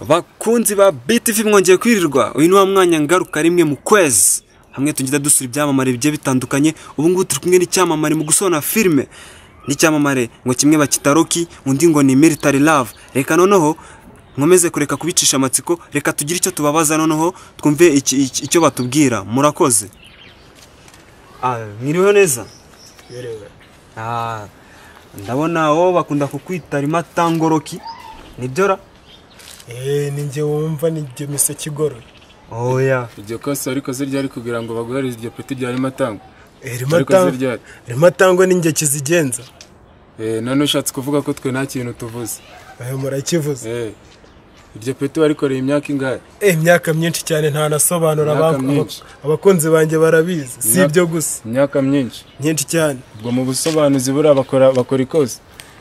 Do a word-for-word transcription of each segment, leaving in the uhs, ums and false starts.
Bakunzi ba B T V mwongeye kwirirwa. Uyu ni wa mwanya ngaruka rimwe mu kwezi. Hamwe tugenda dusura ibyamamare bigiye bitandukanye. Ubu ngubu turi kumwe n'icyamamare mu gusona filme. N'icyamamare ngo kimwe bakita Rocky, undi ngo ni Military Love. Reka noneho nkomeze kureka kubicisha amatsiko, reka tugire icyo tubabaza noneho twumve icyo batubwira. Murakoze. Ah, mwiriwe neza. Yerewe. Ah, ndabona wo bakunda kukwita Rimatango Rocky. Nibyora? Eh, ninjye wumva ninjye mise kigoroye. Oya. Iryo kosa ariko zirya ari kugira ngo baguhereze iryo peti rya Rimatango. Eh, Rimatango. Rimatango ninjye kizigenza. Eh, none ushatse kuvuga ko twe nta kintu tuvuze. Eh, murakivuze. Eh. Iryo peti warikoreye imyaka ingahe? Eh, imyaka myinshi cyane nta nasobanura abantu. Abakunzi banjye barabizi. Si ibyo gusa. Imyaka myinshi. Nyinshi cyane. Ubwo mu busobanuzi bura bakora bakora ikosa.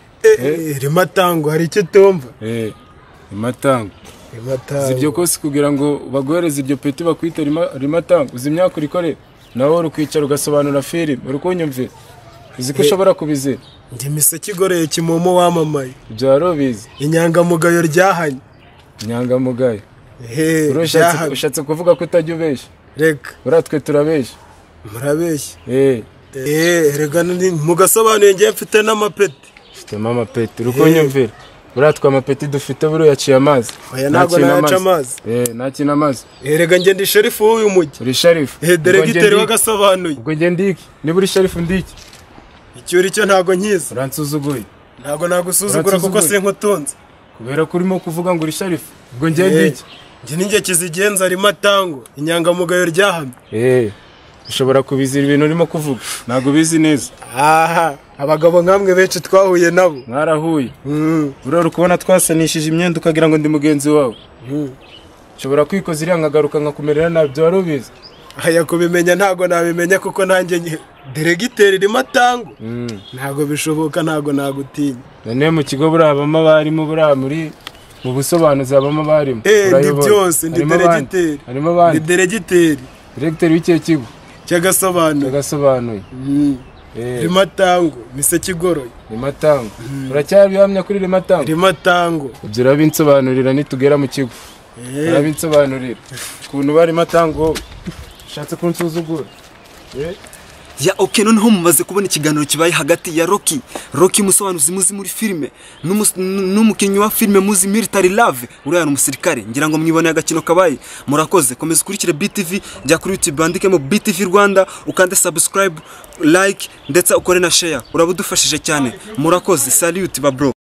Eh, Rimatango hari icyo tumva. Eh. Rimatango. Rimatango. Zibyo kose kugira ngo baguhereze iryo peti bakwita Rimatango. Uzi imyaka urikore nawe urukwicara ugasobanura film. Urukunyumvira. Uzi ko ushobora kubizira. Njye mise kigoroye kimomo wamamaye. Ibyo warobizi. Inyangamugayo ryahanye. Inyangamugayo. Eh, urashatse ushatse kuvuga ko utajya ubeshya. Reka. Uratwe turabeshya. Murabeshya. Eh. Eh, rega mugasobanuye ngiye mfite n'amapeti. Mfite mama peti. Urukunyumvira. Uratwa amapeti dufite buru yaciye amazi. Oya ntago naca amazi. Eh, nakina amazi. Eh, rega nge ndi sherifu w'uyu mujyi. Uri sherifu. Eh, deregiteri wagasobanuye. Ubwo nge ndiki. Ni buri sherifu ndiki. Icyuri cyo ntago nkiza. Uransuzuguye. Ntago nagusuzugura kuko sinkutunze. Kubera ko urimo kuvuga ngo uri sherifu. Ubwo nge ndiki. Nge ninjye kizigenza Rimatango. Inyangamugayo ryahamye. Eh. Ushobora kubizira ibintu urimo kuvuga. Ntago bizi neza. Aha, abagabo nkamwe benshi twahuye nabo. Mwarahuye. Mhm. Uraro kubona twasanishije imyenda ukagira ngo ndi mugenzi wawe. Mhm. Ushobora kwikoza iriya nkagaruka nkakumerera nabi byo warubizi. Aya kubimenya ntago nabimenya kuko nanjye deregiteri Rimatango. Mhm. Ntago bishoboka ntago nagutinya. None mu kigo burabamo barimo bura muri mu busobanuzi abamo barimo. Eh, ndi byose ndi deregiteri. Harimo abandi. Ndi deregiteri. Deregiteri w'icyo kigo. Cyagasobanuye. Cyagasobanuye. Mhm. Eh. Rimatango mise kigoroye. Rimatango. Uracyabihamya kuri Rimatango. Rimatango. Ibyo rabinsobanurira nitugera mu kigo. Eh. Rabinsobanurira. Kuntu bari Rimatango shatse kunsuzugura. Eh. Ya okay, noneho mumaze kubona ikiganiro kibaye hagati ya Rocky Rocky musobanuzi muzi muri filme n'umukinnyi wa filme muzi Military Love uriya umusirikare ngira ngo mwibone agakino kabaye. Murakoze, komeza kurikira B T V, jya kuri YouTube bandikemo B T V Rwanda, ukande subscribe, like ndetse ukore na share, urabudufashije cyane. Murakoze, salute ba bro.